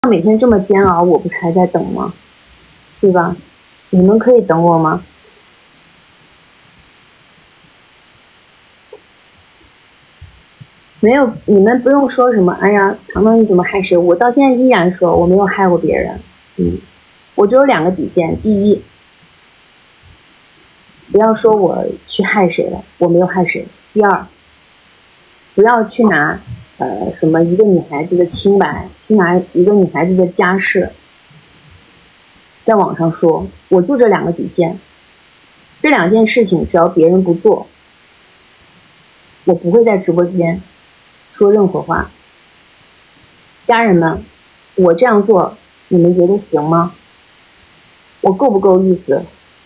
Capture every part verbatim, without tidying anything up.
每天这么煎熬，我不是还在等吗？对吧？你们可以等我吗？没有，你们不用说什么。哎呀，糖糖你怎么害谁？我到现在依然说我没有害过别人。嗯，我只有两个底线：第一，不要说我去害谁了，我没有害谁；第二，不要去拿呃什么一个女孩子的清白，去拿一个女孩子的家事，在网上说。我就这两个底线，这两件事情只要别人不做，我不会在直播间说任何话。家人们，我这样做你们觉得行吗？我够不够意思？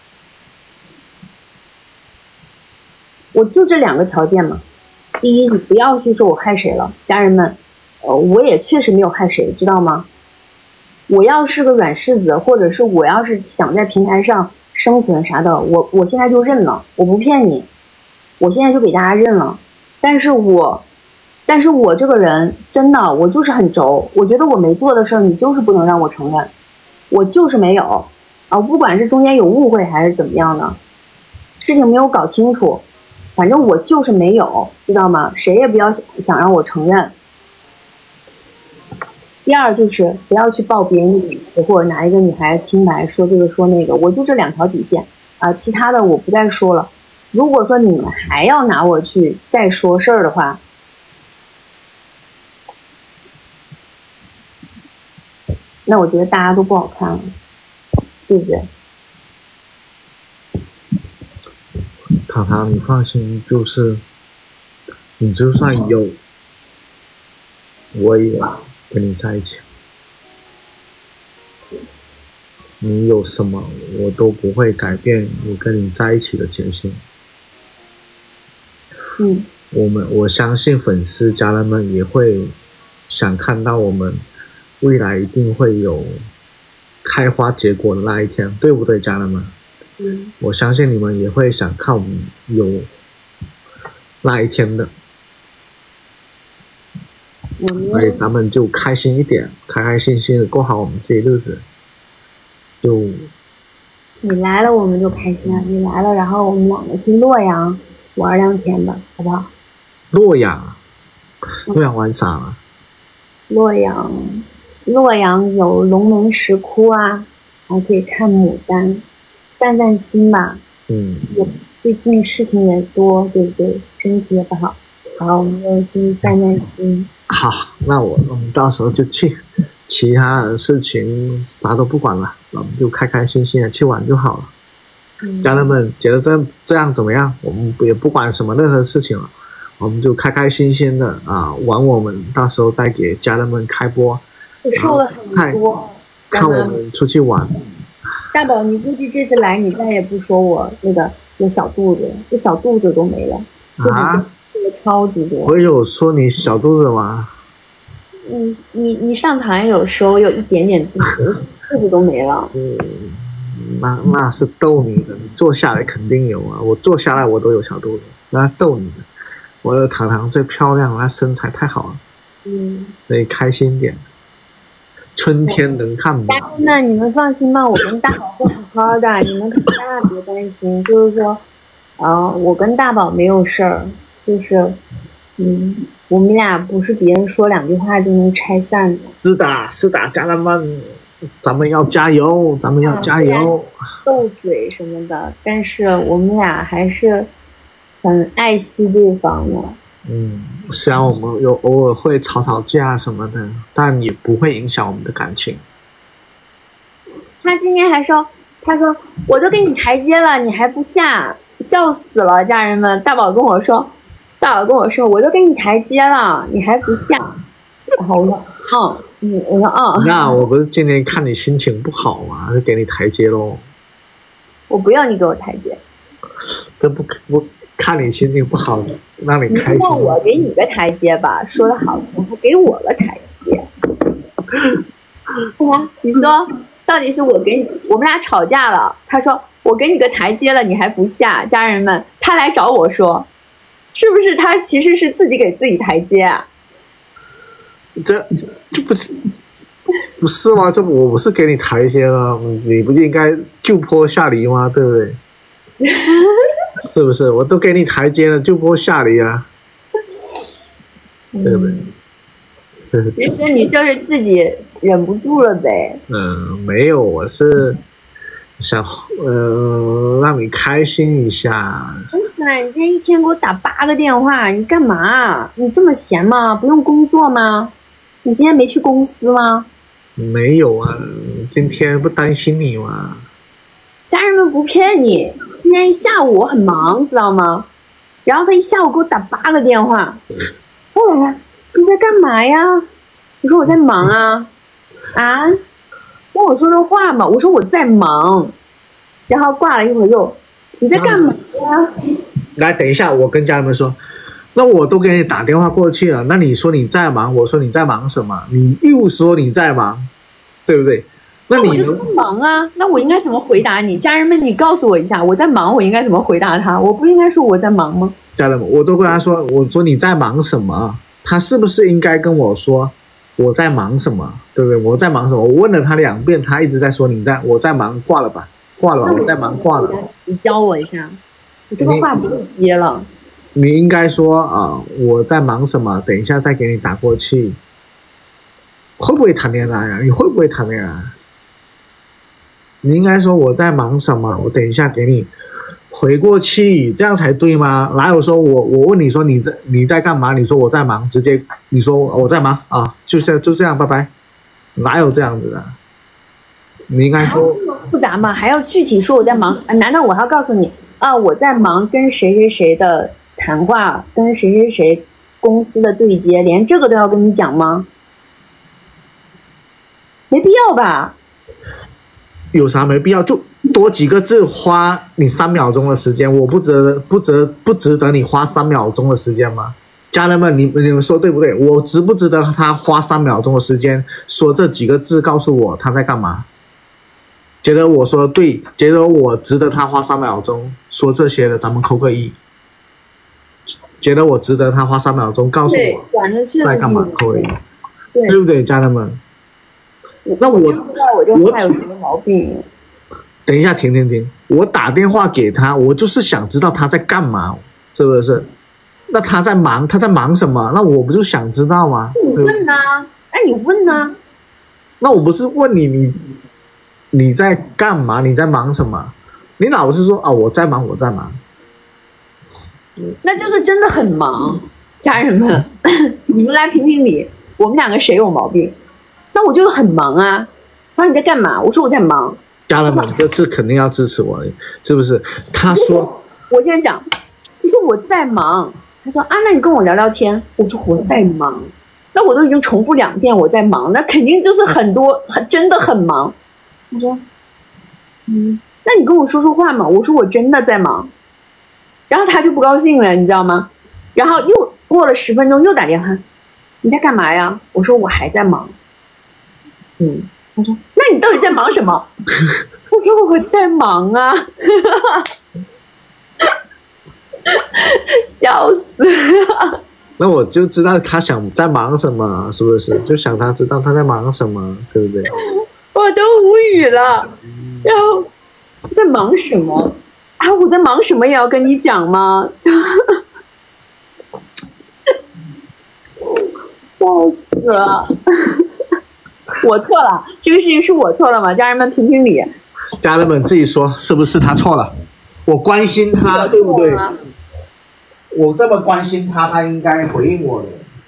我就这两个条件嘛。第一，你不要去说我害谁了，家人们，呃，我也确实没有害谁，知道吗？我要是个软柿子，或者是我要是想在平台上生存啥的，我我现在就认了，我不骗你，我现在就给大家认了。但是我，但是我这个人真的，我就是很轴，我觉得我没做的事儿，你就是不能让我承认，我就是没有啊，不管是中间有误会还是怎么样的，事情没有搞清楚，反正我就是没有，知道吗？谁也不要想想让我承认。第二就是不要去爆别人的隐私，或者拿一个女孩子清白说这个说那个，我就这两条底线啊、呃，其他的我不再说了。如果说你们还要拿我去再说事儿的话，那我觉得大家都不好看了，对不对？ 糖糖，你放心，就是你就算有，我也跟你在一起。你有什么，我都不会改变我跟你在一起的决心。 嗯， 我们我相信粉丝家人们也会想看到我们未来一定会有开花结果的那一天，对不对，家人们？ 嗯， 我相信你们也会想看我们有那一天的。所以咱们就开心一点，开开心心的过好我们这一日子。就你来了我们就开心了，你来了，然后我们两个去洛阳玩两天吧，好不好？ 洛阳，洛阳玩啥了？ 洛阳，洛阳有龙门石窟啊，还可以看牡丹，散散心吧。 嗯， 最近事情也多，对不对？身体也不好，好，我们就去散散心。 好，那我我们到时候就去，其他的事情啥都不管了，我们就开开心心的去玩就好了。嗯、家人们觉得这这样怎么样？我们也不管什么任何事情了，我们就开开心心的啊玩，我们到时候再给家人们开播。 我瘦了很多， 看我们出去玩。 大宝，你估计这次来你再也不说我那个有小肚子，这小肚子都没了。啊？超级多。 我有说你小肚子吗？ 你你你上台有说我有一点点肚子，肚子都没了。 嗯，那那是逗你的，你坐下来肯定有啊。我坐下来我都有小肚子，那逗你的。我的糖糖最漂亮，她身材太好了。 嗯， 所以开心点。春天能看吗？ 那你们放心吧，我跟大宝会好好的，你们可千万别担心。就是说，啊、呃，我跟大宝没有事儿，就是，嗯，我们俩不是别人说两句话就能拆散的。 是的，是的，家人们，咱们要加油，咱们要加油。 斗嘴什么的，但是我们俩还是很爱惜对方的。 嗯，虽然我们有偶尔会吵吵架什么的，但也不会影响我们的感情。 他今天还说，他说我都给你台阶了，你还不下，笑死了，家人们。大宝跟我说，大宝跟我说，我都给你台阶了，你还不下。然后我说，嗯，嗯，我说嗯。 那我不是今天看你心情不好嘛，就给你台阶喽。 我不要你给我台阶。 这不不。看你心情不好，让你开心。 让我给你个台阶吧，说的好听，还给我个台阶。啊，你说到底是我给你，我们俩吵架了。他说我给你个台阶了，你还不下。家人们，他来找我说，是不是他其实是自己给自己台阶啊？ 这这不是不是吗？这我不是给你台阶了，你不就应该就坡下驴吗？对不对？是不是？我都给你台阶了，就坡下驴啊，对不对？ 其实你就是自己忍不住了呗。 嗯，没有，我是想呃让你开心一下。 哎，你今天一天给我打八个电话，你干嘛？你这么闲吗？不用工作吗？你今天没去公司吗？ 没有啊，今天不担心你吗？ 家人们不骗你，今天一下午我很忙，知道吗？然后他一下午给我打八个电话，后来你在干嘛呀？我说我在忙啊，啊，跟我说说话嘛。我说我在忙，然后挂了一会儿又，你在干嘛呀？ 来，等一下，我跟家人们说，那我都给你打电话过去了，那你说你在忙，我说你在忙什么？你又说你在忙，对不对？那你我就在忙啊，那我应该怎么回答你？家人们，你告诉我一下，我在忙，我应该怎么回答他？我不应该说我在忙吗？ 家人们，我都跟他说，我说你在忙什么？他是不是应该跟我说我在忙什么？对不对？我在忙什么？我问了他两遍，他一直在说你在，我在忙，挂了吧，挂了吧，我在忙，挂了。 你教我一下，你这个话不会接了。 你应该说啊、呃，我在忙什么？等一下再给你打过去。会不会谈恋爱啊？你会不会谈恋爱？你应该说我在忙什么？我等一下给你回过去，这样才对吗？哪有说我我问你说你在你在干嘛？你说我在忙，直接你说我在忙啊，就这就这样，拜拜。哪有这样子的？你应该说复杂吗？还要具体说我在忙？难道我还要告诉你啊？我在忙跟谁谁谁的谈话，跟谁谁谁公司的对接，连这个都要跟你讲吗？没必要吧？ 有啥没必要？就多几个字，花你三秒钟的时间，我不值得不值不值得你花三秒钟的时间吗？家人们，你你们说对不对？我值不值得他花三秒钟的时间说这几个字，告诉我他在干嘛？觉得我说的对，觉得我值得他花三秒钟说这些的，咱们扣个一。觉得我值得他花三秒钟告诉我在干嘛，扣个一，对不对，家人们？那我我就怕有什么毛病。 等一下，停停停！我打电话给他，我就是想知道他在干嘛，是不是？那他在忙，他在忙什么？那我不就想知道吗？ 你问呐、啊，哎，你问呐、啊。 那我不是问你，你你在干嘛？你在忙什么？你老是说啊，我在忙，我在忙。 那就是真的很忙，家人们，你们来评评理，我们两个谁有毛病？那我就很忙啊。他说你在干嘛？我说我在忙。 家人们，这次肯定要支持我，是不是？他说， 我先讲，他说我在忙。他说啊，那你跟我聊聊天。我说我在忙。那我都已经重复两遍我在忙，那肯定就是很多，很真的很忙。他说，嗯，那你跟我说说话嘛。我说我真的在忙。然后他就不高兴了，你知道吗？然后又过了十分钟，又打电话，你在干嘛呀？我说我还在忙。嗯，他说那你到底在忙什么？我说我在忙啊，笑死了。 那我就知道他想在忙什么，是不是？就想他知道他在忙什么，对不对？ 我都无语了。然后在忙什么？啊，我在忙什么也要跟你讲吗？就笑死了。我错了，这个事情是我错了吗？家人们评评理。 家人们自己说是不是他错了？我关心他，对不对？我这么关心他，他应该回应我的。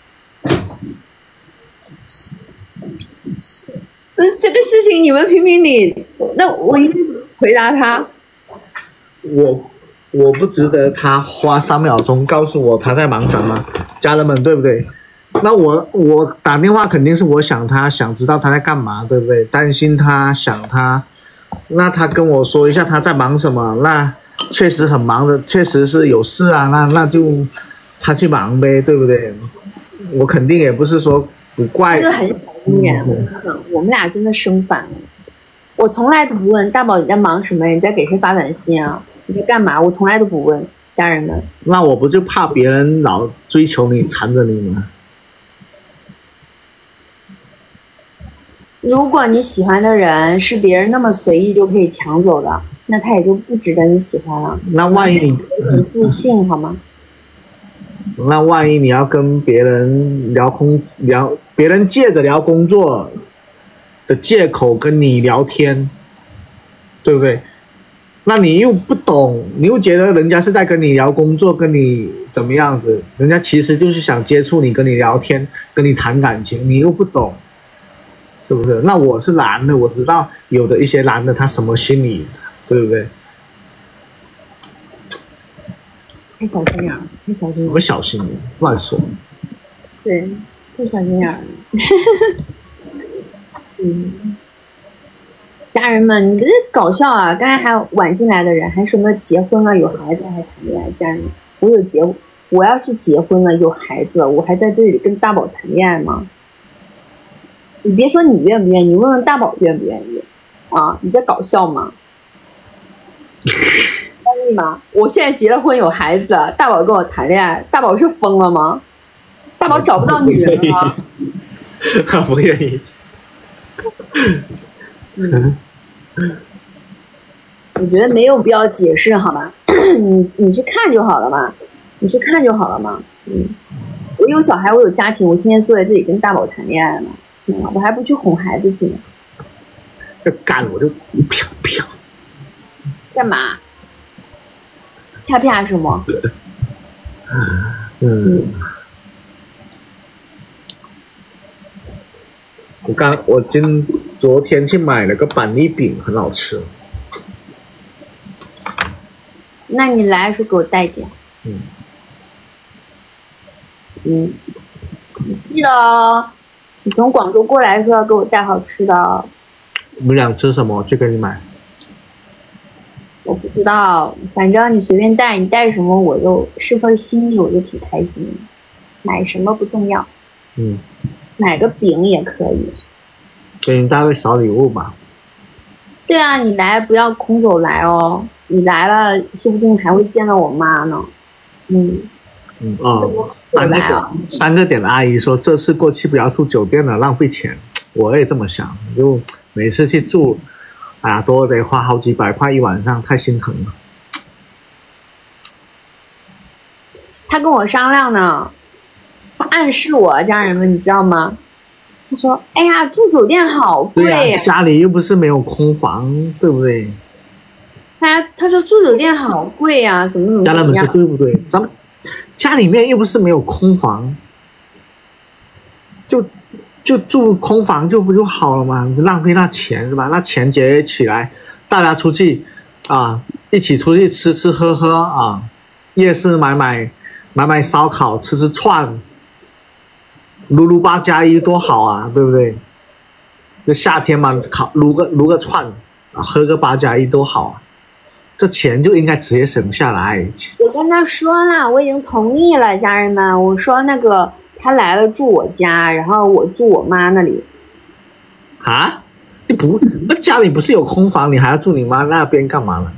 嗯，这个事情你们评评理，那我应该怎么回答他？ 我我不值得他花三秒钟告诉我他在忙什么，家人们对不对？那我我打电话肯定是我想他，想知道他在干嘛，对不对？担心他，想他，那他跟我说一下他在忙什么，那确实很忙的，确实是有事啊，那那就他去忙呗，对不对？我肯定也不是说不怪。 这个很小心眼，我们俩真的生反了。我从来都不问大宝你在忙什么，你在给谁发短信啊？你在干嘛？我从来都不问，家人们。 那我不就怕别人老追求你、缠着你吗？ 如果你喜欢的人是别人那么随意就可以抢走的，那他也就不值得你喜欢了。 那万一你你自信好吗？ 那万一你要跟别人聊工聊，别人借着聊工作的借口跟你聊天，对不对？那你又不懂，你又觉得人家是在跟你聊工作，跟你怎么样子？人家其实就是想接触你，跟你聊天，跟你谈感情，你又不懂，是不是？那我是男的，我知道有的一些男的他什么心理，对不对？ 太小心眼儿，太小心眼儿。 我小心，乱说。 对，太小心眼儿了。嗯，家人们，你这搞笑啊！刚才还有晚进来的人，还什么结婚了有孩子还谈恋爱，家人们，我有结，我要是结婚了有孩子，我还在这里跟大宝谈恋爱吗？你别说你愿不愿意，你问问大宝愿不愿意啊？你在搞笑吗？愿意吗？我现在结了婚有孩子，大宝跟我谈恋爱，大宝是疯了吗？大宝找不到女人了吗？ 他不愿意。 嗯，我觉得没有必要解释，好吧？你你去看就好了嘛，你去看就好了嘛。嗯，我有小孩，我有家庭，我天天坐在这里跟大宝谈恋爱呢，嗯，我还不去哄孩子去呢。 要干我就啪啪。 干嘛？啪啪什么？ 嗯。嗯我刚我今昨天去买了个板栗饼，很好吃。 那你来的时候给我带点。 嗯。 嗯，你记得哦，你从广州过来的时候要给我带好吃的哦。 你想吃什么？我去给你买。 我不知道，反正你随便带，你带什么我就是份心意，我就挺开心的。买什么不重要。 嗯。 买个饼也可以， 给你带个小礼物吧。 对啊，你来不要空手来哦，你来了说不定还会见到我妈呢。嗯。 嗯哦，三个点，三个点的阿姨说这次过去不要住酒店了，浪费钱。我也这么想，就每次去住，哎呀，都得花好几百块一晚上，太心疼了。 他跟我商量呢。他暗示我，家人们，你知道吗？他说：“哎呀，住酒店好贵呀、 对呀、啊，家里又不是没有空房，对不对？” 他他说住酒店好贵呀、啊，怎么怎么家人们说对不对？咱们家里面又不是没有空房，就就住空房就不就好了嘛？浪费那钱是吧？那钱节约起来，大家出去啊，一起出去吃吃喝喝啊，夜市买买买买烧烤，吃吃串。撸撸八加一多好啊，对不对？就夏天嘛，烤撸个撸个串，喝个八加一多好啊！这钱就应该直接省下来。 我跟他说了，我已经同意了，家人们。我说那个他来了住我家，然后我住我妈那里。 啊？你不，那家里不是有空房，你还要住你妈那边干嘛呢？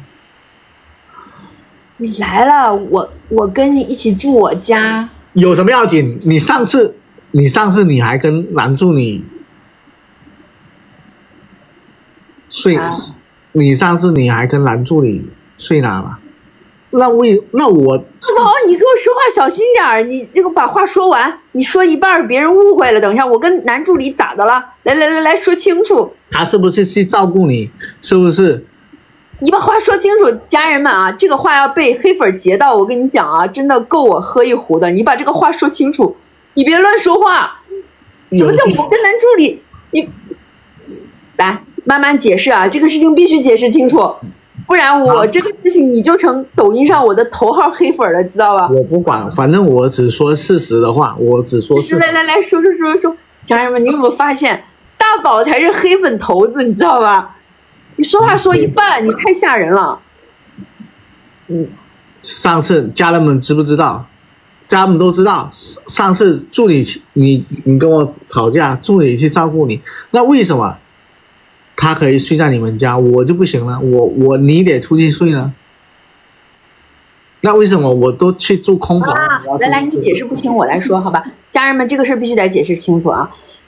你来了，我我跟你一起住我家。 有什么要紧？你上次。你上次你还跟拦住你睡，啊、你上次你还跟拦住你睡哪了？那为那我， 宝宝，你跟我说话小心点儿，你这个把话说完，你说一半别人误会了。等一下，我跟男助理咋的了？来来来来说清楚。 他是不是去照顾你？是不是？ 你把话说清楚，家人们啊，这个话要被黑粉截到，我跟你讲啊，真的够我喝一壶的。你把这个话说清楚。你别乱说话！什么叫我跟男助理？你来慢慢解释啊！这个事情必须解释清楚，不然我这个事情你就成抖音上我的头号黑粉了，知道吧？ 我不管，反正我只说事实的话，我只说事实。 来来来说说说说，家人们，你有没有发现大宝才是黑粉头子，你知道吧？你说话说一半，你太吓人了。嗯， 上次家人们知不知道？家人们都知道，上次助理你你跟我吵架，助理去照顾你，那为什么他可以睡在你们家，我就不行了？我我你得出去睡呢？那为什么我都去住空房？ 啊、来来，你解释不清，我来说好吧？家人们，这个事儿必须得解释清楚啊！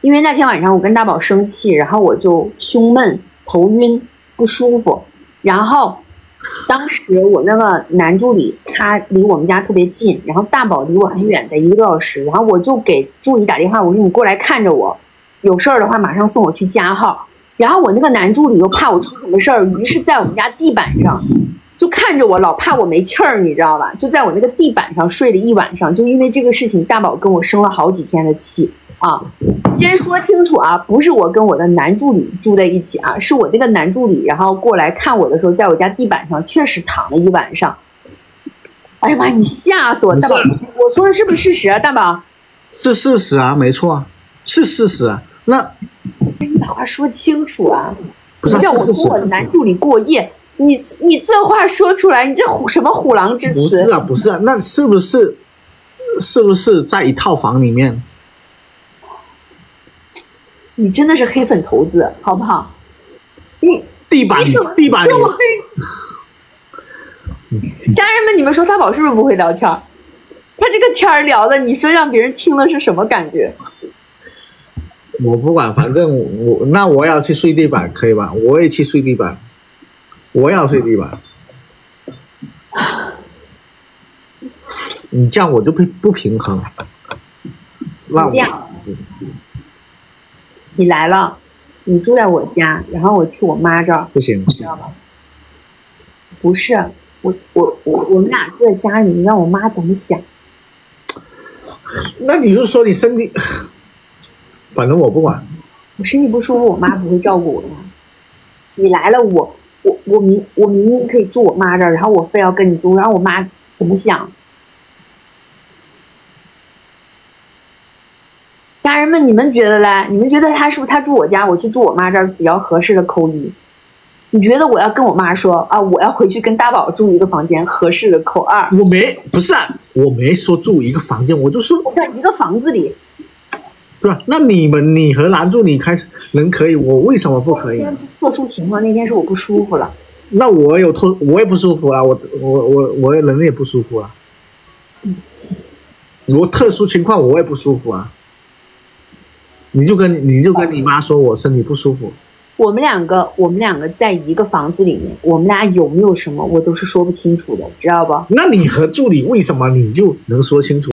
因为那天晚上我跟大宝生气，然后我就胸闷、头晕、不舒服，然后当时我那个男助理他离我们家特别近，然后大宝离我很远，得一个多小时，然后我就给助理打电话，我说你过来看着我，有事儿的话马上送我去加号。然后我那个男助理又怕我出什么事儿，于是在我们家地板上就看着我，老怕我没气儿，你知道吧？就在我那个地板上睡了一晚上，就因为这个事情，大宝跟我生了好几天的气啊。先说清楚啊，不是我跟我的男助理住在一起啊，是我那个男助理，然后过来看我的时候，在我家地板上确实躺了一晚上。哎呀妈，你吓死我！大宝，我说的是不是事实啊？大宝， 是事实啊，没错啊，是事实啊。那你把话说清楚啊！ 不是、啊、 你叫我跟我男助理过夜，你你这话说出来，你这虎什么虎狼之词？ 不是啊，不是啊，那是不是是不是在一套房里面？ 你真的是黑粉头子，好不好？你地板里，地板里。 家人们，你们说大宝是不是不会聊天？他这个天儿聊的，你说让别人听了是什么感觉？ 我不管，反正我那我要去睡地板，可以吧？我也去睡地板，我要睡地板。你这样我就不不平衡。那这样，你来了，你住在我家，然后我去我妈这儿， 不行， 知道吧？不是，我我我我们俩住在家里，你让我妈怎么想？ 那你就说你身体。反正我不管， 我身体不舒服，我妈不会照顾我的。你来了，我我我明我明明可以住我妈这儿，然后我非要跟你住，然后我妈怎么想？家人们，你们觉得嘞？你们觉得他是不是他住我家，我去住我妈这儿比较合适的扣一？你觉得我要跟我妈说啊，我要回去跟大宝住一个房间，合适的扣二？ 我没不是、啊，我没说住一个房间，我就说在一个房子里。 对吧？那你们你和男助理开始能可以，我为什么不可以？ 特殊情况那天是我不舒服了。 那我有特我也不舒服啊，我我我我人也不舒服啊。嗯。我特殊情况我也不舒服啊。你就跟你就跟你妈说我身体不舒服。 我们两个我们两个在一个房子里面，我们俩有没有什么我都是说不清楚的，知道不？ 那你和助理为什么你就能说清楚？